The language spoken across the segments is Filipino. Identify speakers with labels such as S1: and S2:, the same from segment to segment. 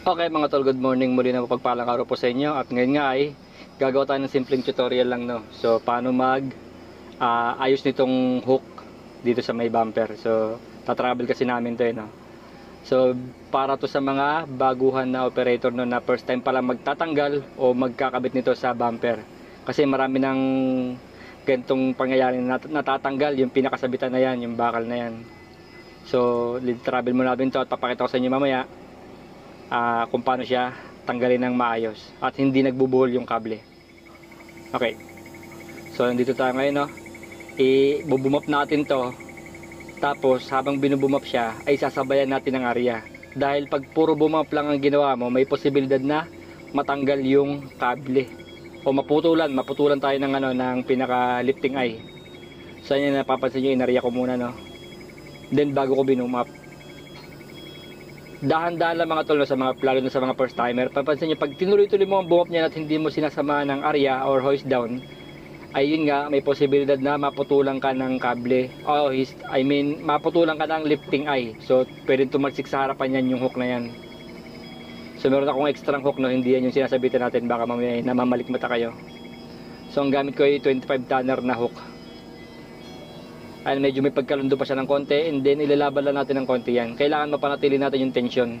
S1: Okay mga tol, good morning, muli na mapagpalang araw po sa inyo. At ngayon nga ay gagawa tayo ng simpleng tutorial lang, no. So paano mag ayos nitong hook dito sa may bumper. So tatravel kasi namin to, no. So para to sa mga baguhan na operator, no, na first time pa lang magtatanggal o magkakabit nito sa bumper. Kasi marami ng ganitong pangyayari na natatanggal yung pinakasabitan na yan, yung bakal na yan. So travel mo natin to at papakita ko sa inyo mamaya kung paano siya tanggalin ng maayos at hindi nagbubuhol yung kable. Okay, so nandito tayo ngayon, no. I-bubumap natin to, tapos habang binubumap siya ay sasabayan natin ng area, dahil pag puro bumap lang ang ginawa mo, may posibilidad na matanggal yung kable o maputulan tayo ng ng pinaka lifting eye. So yan, napapansin nyo, inariya ko muna, no, then bago ko binumap. Dahan-dahan lang mga tol, no, sa mga lalo na sa mga first timer. Papansin niyo, pag tinuloy-tuloy mo ang bumap niya at hindi mo sinasama ng area or hoist down, ay yun nga, may posibilidad na maputulan ka ng kable. Maputulan ka ng lifting eye. So pwedeng tumalsik sa harapan yan yung hook na yan. So meron akong extra hook, no, hindi yan yung sinasabitan natin, baka mamaya namamalik mata kayo. So ang gamit ko ay 25 tonner na hook. Ay, medyo may pagkalundo pa siya ng konti, and then ilalaban lang natin ng konti yan. Kailangan mapanatili natin yung tension.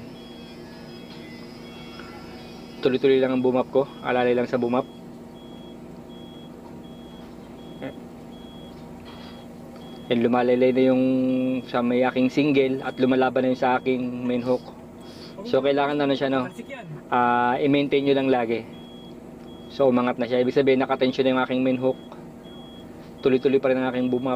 S1: Tuloy-tuloy lang ang bumap ko, alalay lang sa bumap. Yan, lumalaylay na yung sa may aking single at lumalaban na yung sa aking main hook. So kailangan na siya, no, i-maintain nyo lang lagi. So umangat na siya, ibig sabihin nakatension na yung aking main hook. Tuloy-tuloy pa rin ang aking bumap.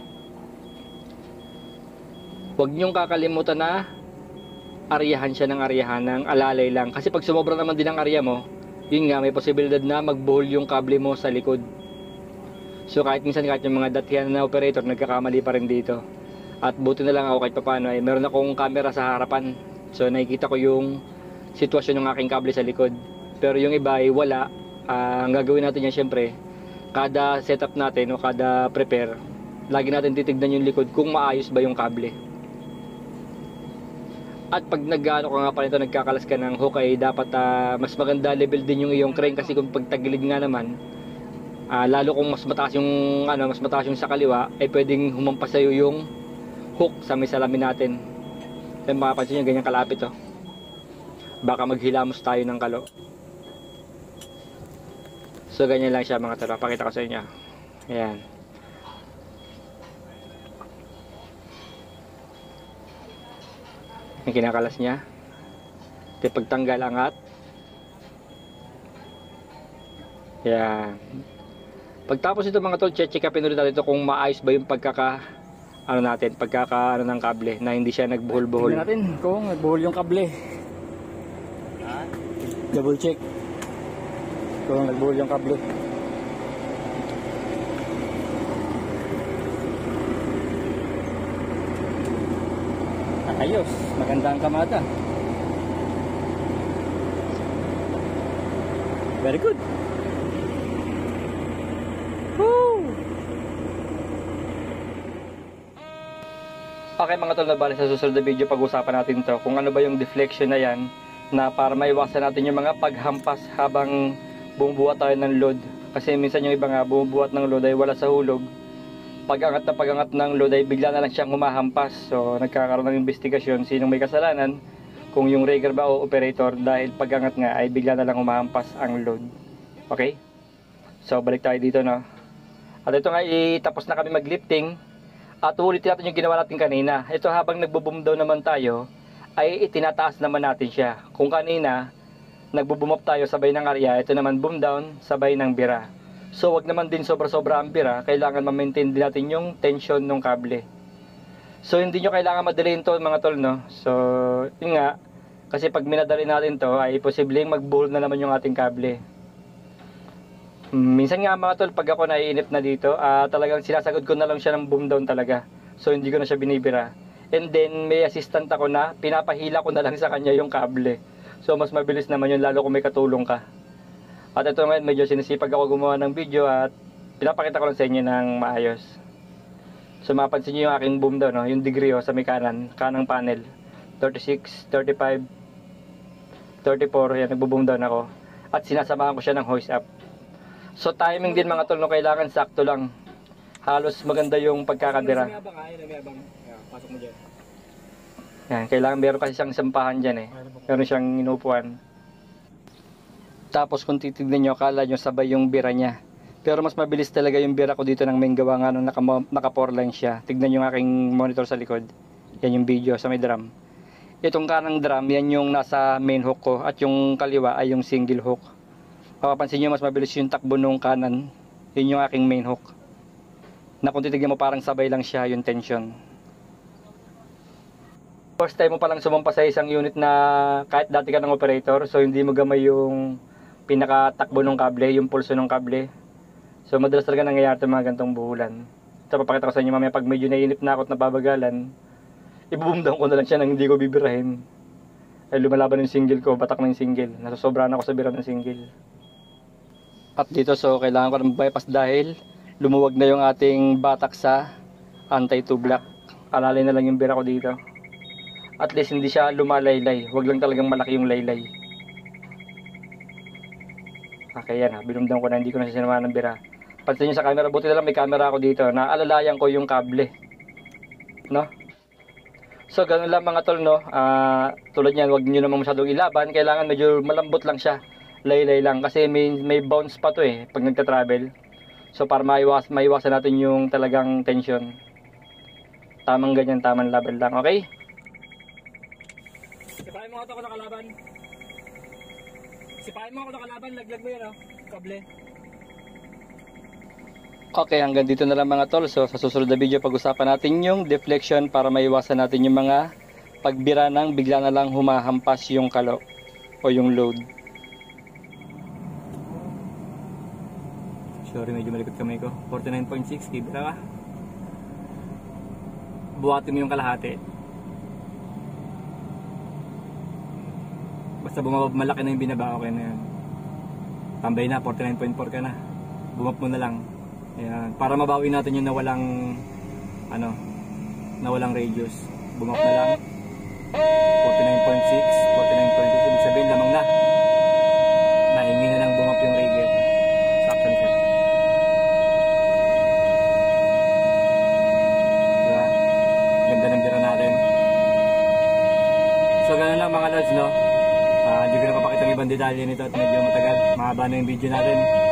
S1: Huwag nyong kakalimutan na aryahan siya ng aryahan, ng alalay lang. Kasi pag sumobra naman din ang arya mo, yun nga, may posibilidad na magbuhol yung kable mo sa likod. So kahit minsan, kahit yung mga datihan na operator, nagkakamali pa rin dito. At buti na lang ako kahit papano ay meron akong camera sa harapan. So nakikita ko yung sitwasyon ng aking kable sa likod. Pero yung iba ay wala. Ang gagawin natin yan, syempre, kada setup natin o kada prepare, lagi natin titignan yung likod kung maayos ba yung kable. At pag nag-ano ka nga pa nito, nagkakalas ka ng hook, ay dapat mas maganda level din yung iyong crane, kasi kung pagtagilid nga naman, lalo kung mas mataas yung sa kaliwa, ay pwedeng humampas sa'yo yung hook sa may salamin natin. Then makapansin nyo, ganyan kalapit, oh. Baka maghilamos tayo ng kalo. So ganyan lang siya mga talo, pakita ko sa inyo. Ayan. Yung kinakalas niya. At pagtanggal, angat. Yan. Pagtapos ito mga tol, check upin ulit natin ito kung maayos ba yung pagkaka ng kable, na hindi siya nagbuhol-buhol. Tingnan natin kung nagbuhol yung kable. Double check kung nagbuhol yung kable. Ayos, maganda ang kamata. Very good. Woo! Okay mga tol, nabali sa susunod na video, pag-usapan natin to kung ano ba yung deflection na yan, na para maiwasan natin yung mga paghampas habang bumubuhat tayo ng load. Kasi minsan yung iba nga, bumubuhat ng load ay wala sa hulog. Pag-angat ng load ay bigla na lang siyang humahampas. So nagkakaroon ng investigasyon sinong may kasalanan, kung yung rigger ba o operator, dahil pag-angat nga ay bigla na lang humahampas ang load. Okay? So balik tayo dito, no. At ito nga, tapos na kami maglifting at ulitin natin yung ginawa natin kanina. Ito, habang nagbo-boom down naman tayo, ay itinataas naman natin siya. Kung kanina nagbo-boom up tayo sabay ng area, ito naman boom down sabay ng bira. So wag naman din sobra-sobra ang bira, kailangan ma-maintain din natin yung tension ng kable. So hindi nyo kailangan madaliin to mga tol, no. So yun nga, kasi pag minadali natin to ay posibleng magbuhol na naman yung ating kable. Minsan nga mga tol, pag ako naiinip na dito, talagang sinasagod ko na lang siya ng boom down talaga. So hindi ko na siya binibira. And then may assistant ako na pinapahila ko na lang sa kanya yung kable. So mas mabilis naman yun, lalo kung may katulong ka. At ito ngayon, medyo sinisipag ako gumawa ng video at pinapakita ko lang sa inyo ng maayos. So mapansin nyo yung aking boom down, no? Yung degree, sa may kanang panel, 36, 35, 34, yan, nagbo-boom down ako. At sinasamahan ko siya ng hoist up. So timing din mga tol, no, kailangan sakto lang. Halos maganda yung pagkakabira.
S2: Pasok mo dyan.
S1: Yan, kailangan meron kasi siyang sampahan dyan eh. Meron siyang inupuan. Tapos kung titignan nyo, akala nyo sabay yung bira niya. Pero mas mabilis talaga yung bira ko dito ng main gawa nga nung naka 4 line siya. Tignan yung aking monitor sa likod. Yan yung video sa may drum. Itong kanang drum, yan yung nasa main hook ko. At yung kaliwa ay yung single hook. Mapapansin nyo, mas mabilis yung takbo nung kanan. Yun yung aking main hook. Na kung titignan mo, parang sabay lang siya yung tension. First time mo palang sumampa sa isang unit na kahit dati ka ng operator, so hindi mo gamay yung pinakatakbo ng kable, yung pulso ng kable. So madalas talaga nangyayari itong mga gantong buhulan. So papakita ko sa inyo mamaya pag medyo naiinip na ako at nababagalan, ibuboom down ko na lang siya nang hindi ko bibirahin. Ay lumalaban yung single ko, batak na yung single. Nasusobrahan ako sa bira ng single. At dito so kailangan ko ng bypass dahil lumuwag na yung ating batak sa anti-2 block. Alalay na lang yung bira ko dito. At least hindi siya lumalaylay. Huwag lang talagang malaki yung laylay. Okay yan ha. Binumdam ko na. Hindi ko na sinamahan ng bira. Pansin nyo sa camera. Buti na lang may camera ako dito. Naalalayan ko yung kable. No? So ganun lang mga tol no. Tulad yan. Huwag nyo naman masyadong ilaban. Kailangan medyo malambot lang siya. Laylay lang. Kasi may bounce pa to eh. Pag nagta-travel. So para maiwasan natin yung talagang tension. Tamang ganyan. Tamang level lang. Okay?
S2: Sipahin mo ako nakalaban. Sipahin mo ako nakalaban, laglag mo yan oh, kable.
S1: Okay, hanggang dito na lang mga tol. So sa susunod na video pag-usapan natin yung deflection para maiwasan natin yung mga pagbira ng bigla na lang humahampas yung kalo o yung load. Sorry, medyo malikot kamay ko. 49.6, kibira ka. Buhatin mo yung kalahati. Basta malaki na yung binaba, okay na yan. Tambay na, 49.4 ka na. Bumap mo na lang. Ayan. Para mabawi natin yung nawalang radius. Bumap na lang. 49.6, 49.2. Ibig sabihin lamang na. Nahingi na lang bumap yung radius. Suction set. Diba? Ganda ng bira natin. So ganun lang mga lods, no? Hindi ko na papakita ng ibang detalye nito at medyo matagal. Mahaba na yung video natin.